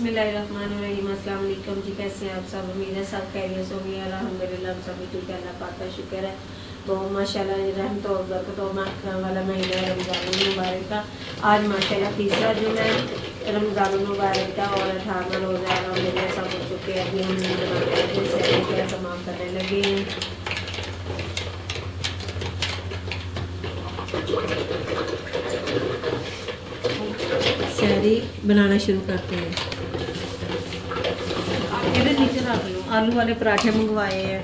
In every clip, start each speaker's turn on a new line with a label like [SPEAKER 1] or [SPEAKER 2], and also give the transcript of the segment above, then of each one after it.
[SPEAKER 1] बिस्मिल्लाहिर्रहमानिर्रहीम। अस्सलाम वालेकुम जी, कैसे हैं आप सब? उम्मीद है सब खैरियत से होंगे। अल्हम्दुलिल्लाह हम सब ठीक है, अल्लाह पाक का शुक्र है। तो माशाल्लाह रहमत और बरकत और मग़फ़िरत वाला महीना है रमज़ान मुबारक का। आज माशाल्लाह तीसरा दिन है रमज़ान मुबारक का और 18वां रोज़ा है। अल्हम्दुलिल्लाह सब हो चुके हैं। अभी हम बनाते तमाम करने लगे हैं। सहरी बनाना शुरू करते हैं। इधर नीचे रख लो। आलू वाले पराठे मंगवाए हैं,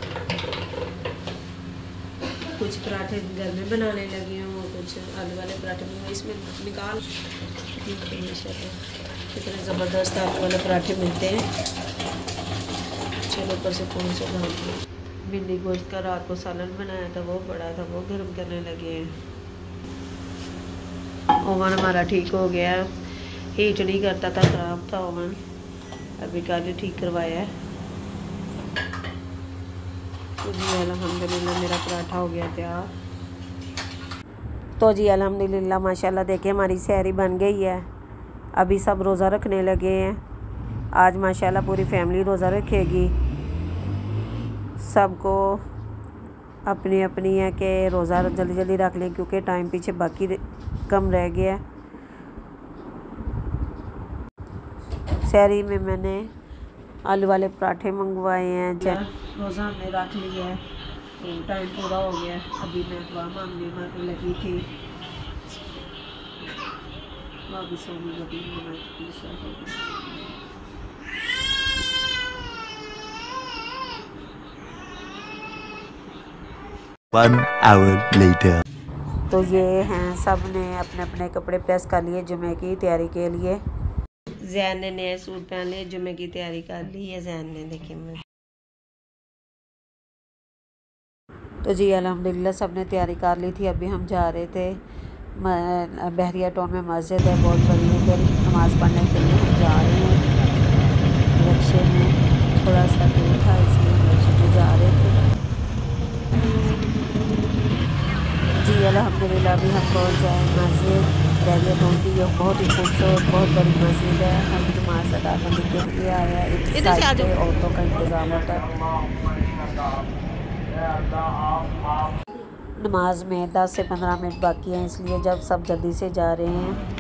[SPEAKER 1] कुछ पराठे घर में बनाने लगी हूँ और कुछ आलू वाले पराठे मंगवाए। इसमें निकाल कितने ज़बरदस्त आलू वाले पराठे मिलते हैं। चलो ऊपर से कौन से डाल दूँ। भिंडी गोश्त का रात को सालन बनाया था, वो बड़ा था, वो गर्म करने लगे हैं। ओवन हमारा ठीक हो गया, हीट नहीं करता था, ख़राब था ओवन, अभी कल ठीक करवाया है। तो जी अल्हम्दुलिल्लाह मेरा पराठा हो गया तैयार। तो जी अल्हम्दुलिल्लाह माशाल्लाह देखिए हमारी सहरी बन गई है। अभी सब रोज़ा रखने लगे हैं। आज माशाल्लाह पूरी फैमिली रोज़ा रखेगी। सबको अपनी अपनी है कि रोज़ा जल्दी जल्दी रख लें क्योंकि टाइम पीछे बाकी कम रह गया है। सहरी में मैंने आलू वाले पराठे मंगवाए हैं। रोज़ा हमने रख लिया है, तो टाइम पूरा हो गया। अभी मैं दुआ मांगने में लगी थी, वापस होगी।
[SPEAKER 2] 1 hour later.
[SPEAKER 1] तो ये हैं सब ने अपने अपने कपड़े प्रेस कर लिए जुमे की तैयारी के लिए। जैन ने नए सूट पहन लिए, जुमे की तैयारी कर ली है जैन ने। देखिए तो जी अल्हम्दुलिल्लाह सब ने तैयारी कर ली थी। अभी हम जा रहे थे बहरिया टाउन में मस्जिद है बहुत बड़ी, उधर नमाज़ पढ़ने के लिए हम जा रहे हैं। रिक्शे में थोड़ा सा दूर था इसलिए रिक्शे में जा रहे थे। जी अल्हम्दुलिल्लाह अभी हम पहुँच जाए मस्जिद बहरिया टाउन की। ये बहुत ही खूबसूरत बहुत बड़ी मस्जिद है। हम नमाज़ अदा करने के लिए आए हैं। एक साइड पे ऑटो का इंतज़ाम होता है। नमाज में 10 से 15 मिनट बाकी हैं, इसलिए जब सब जल्दी से जा रहे हैं।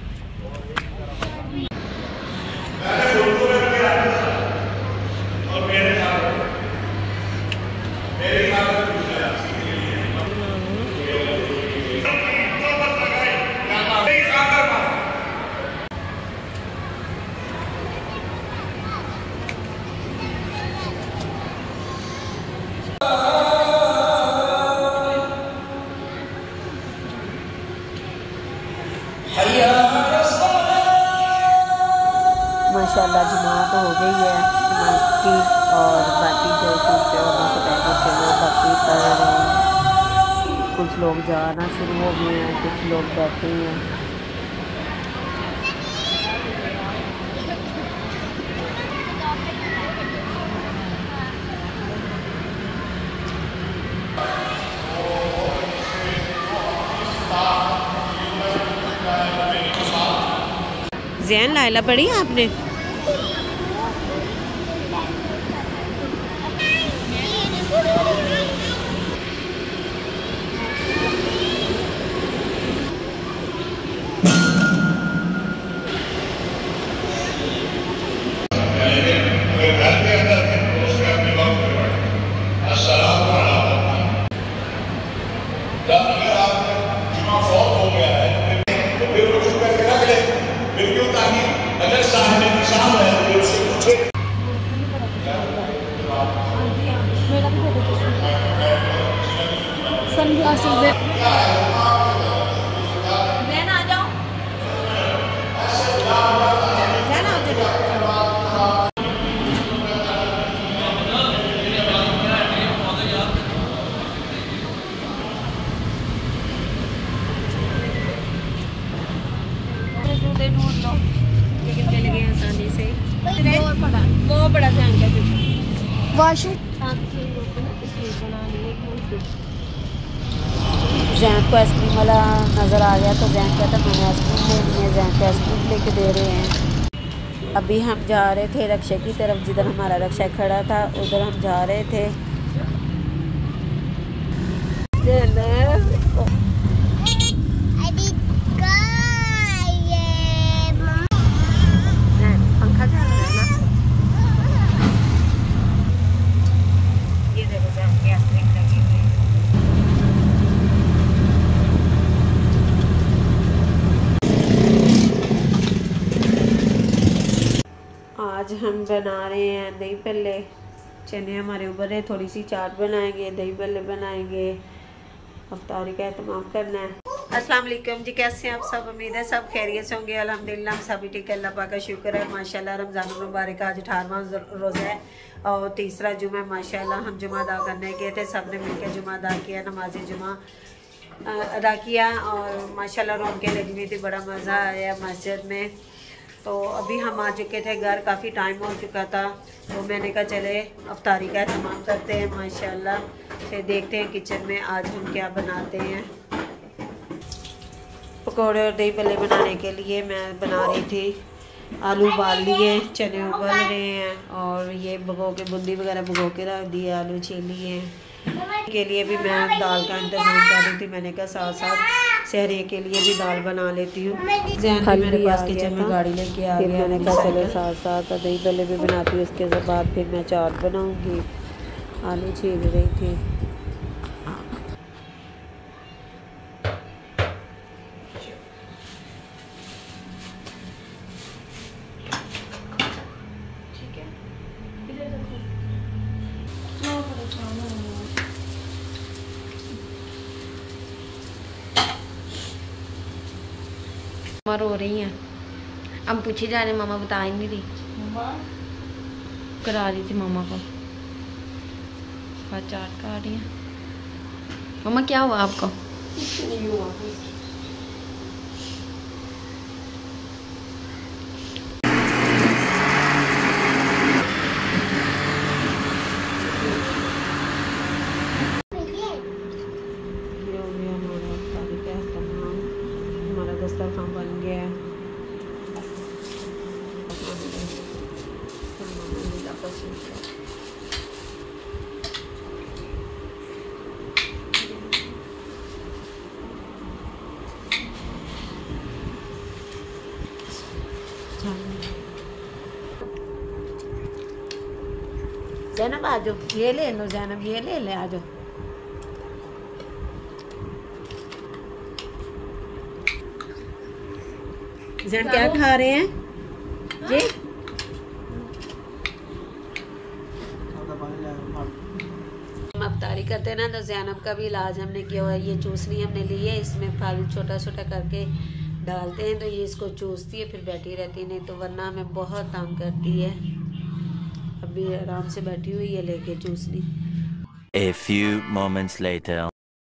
[SPEAKER 1] माशाल्लाह जमात हो गई है नमाज की और बाकी जो सोचते हो बाकी पढ़ रहे हैं। कुछ लोग जाना शुरू हो गए हैं, कुछ लोग बैठे हैं। जैन लाइला पढ़ी आपने? ढूंढ लो लेकिन मिल गए आसानी से। वो बड़ा ध्यान का वाशू जैन को आइसक्रीम वाला नज़र आ गया तो जैन कहता मैंने आइसक्रीम लेनी है। जैन को आइसक्रीम लेके दे रहे हैं। अभी हम जा रहे थे रक्षा की तरफ, जिधर हमारा रक्षा खड़ा था उधर हम जा रहे थे। पंखा चल रहा है ना, ये देखो गैस लगी हुई। आज हम बना रहे हैं दही भल्ले। चने हमारे उबर है, थोड़ी सी चाट बनाएंगे, दही भल्ले बनाएंगे, अफ्तारी का एहतमाम करना है। अस्सलाम वालेकुम जी, कैसे हैं आप सब? उम्मीद है सब खैरियत से होंगे। अल्हम्दुलिल्लाह हम सभी ठीक है, अल्लाह पाक का शुक्र है माशाल्लाह। रमज़ान मुबारक आज 18वां रोज़ा है और तीसरा जुमा माशाल्लाह। हम जुमा अदा करने गए थे, सब ने मिलकर जुमा अदा किया, नमाज जुमा अदा किया और माशाल्लाह रौनकें लगी हुई थी, बड़ा मज़ा आया मस्जिद में। तो अभी हम आ चुके थे घर, काफ़ी टाइम हो चुका था, तो मैंने कहा चले अफ्तारी का एहतमाम करते हैं माशाल्लाह। फिर देखते हैं किचन में आज हम क्या बनाते हैं। पकौड़े और दही भल्ले बनाने के लिए मैं बना रही थी। आलू उबाल लिए, चने उबल रहे हैं और ये भगो के बूंदी वगैरह भगो के रख दिए, आलू छील लिए के लिए भी मैं दाल का इंतज़ाम कर रही थी। मैंने कहा साथ साथ सहरे के लिए भी दाल बना लेती हूँ। जहन मेरे पास किचन में गाड़ी लेके आ गया, मैंने कहा चलो साथ साथ दही भल्ले भी बनाती हूँ। उसके बाद फिर मैं चाट बनाऊँगी। आलू छील रही थी।
[SPEAKER 3] रो रही हैं, हम पूछी जा रहे, मामा बता ही नहीं रही, करा रही थी मामा को चाट खा रही है। मामा क्या हुआ आपको?
[SPEAKER 1] दस्तरखान बन गया है। जैनब आ जाओ, ये ले लो जैनब, ये ले ले, आ जाओ। जैन क्या खा रहे हैं जी? हम अफ्तारी करते हैं ना, तो जैनब का भी इलाज हमने किया हुआ है। ये चूसनी हमने ली है, इसमें फल छोटा छोटा करके डालते हैं, तो ये इसको चूसती है फिर बैठी रहती है, नहीं तो वरना हमें बहुत तंग करती है। अभी आराम से बैठी हुई है लेके चूसनी।
[SPEAKER 2] A few moments later.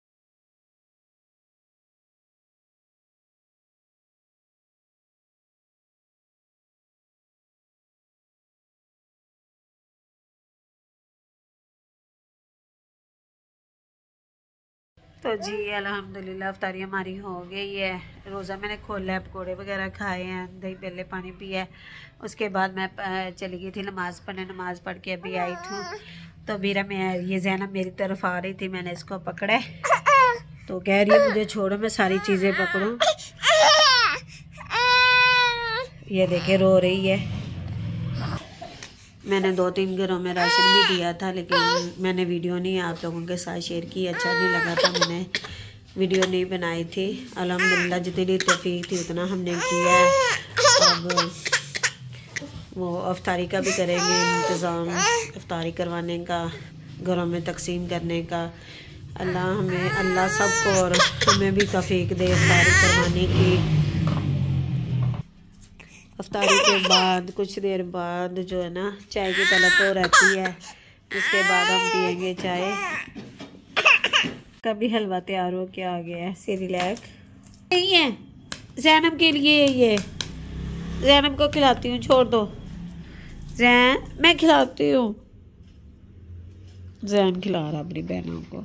[SPEAKER 1] तो जी अल्हम्दुलिल्लाह अफ्तारी हमारी हो गई है। रोज़ा मैंने खोला है, पकौड़े वगैरह खाए हैं, दही भल्ले पानी पिया है। उसके बाद मैं चली गई थी नमाज़ पढ़ने, नमाज़ पढ़ के अभी आई थी। तो मेरा ये जैनब मेरी तरफ आ रही थी, मैंने इसको पकड़ा तो कह रही है मुझे छोड़ो, मैं सारी चीज़ें पकड़ूं। ये देखे रो रही है। मैंने 2-3 घरों में राशन भी दिया था, लेकिन मैंने वीडियो नहीं आप लोगों के साथ शेयर की, अच्छा नहीं लगा था, मैंने वीडियो नहीं बनाई थी। अल्हम्दुलिल्लाह जितनी तौफीक थी उतना हमने किया है। अब वो अफ्तारी का भी करेंगे इंतज़ाम, अफ्तारी करवाने का, घरों में तकसीम करने का। अल्लाह सबको और हमें भी तौफीक दे अफ्तारी करवाने की। अफ्तारी के बाद कुछ देर बाद जो है ना चाय की तलब तो रहती है, उसके बाद हम पियेंगे चाय। कभी हलवा तैयार हो के आ गया है, सेरिलैक नहीं है जैनब के लिए, ये जैनब को खिलाती हूँ, छोड़ दो जैन, मैं खिलाती हूँ। जैन खिला रहा अपनी बहनों को।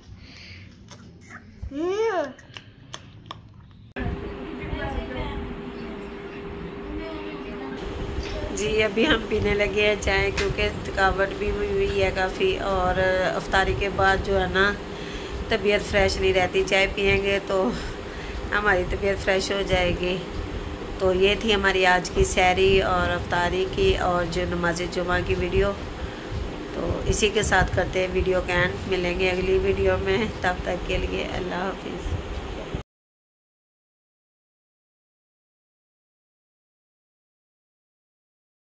[SPEAKER 1] जी अभी हम पीने लगे हैं चाय, क्योंकि थकावट भी हुई है काफ़ी, और अफ्तारी के बाद जो है ना तबीयत फ़्रेश नहीं रहती। चाय पियेंगे तो हमारी तबीयत फ़्रेश हो जाएगी। तो ये थी हमारी आज की सहरी और अफ्तारी की और जो नमाज जुमा की वीडियो। तो इसी के साथ करते हैं वीडियो का एंड। मिलेंगे अगली वीडियो में, तब तक के लिए अल्लाह हाफिज़।